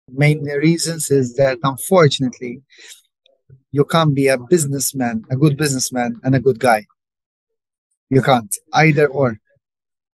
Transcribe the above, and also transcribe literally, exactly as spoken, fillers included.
Main reasons is that unfortunately you can't be a businessman, a good businessman, and a good guy. You can't either or.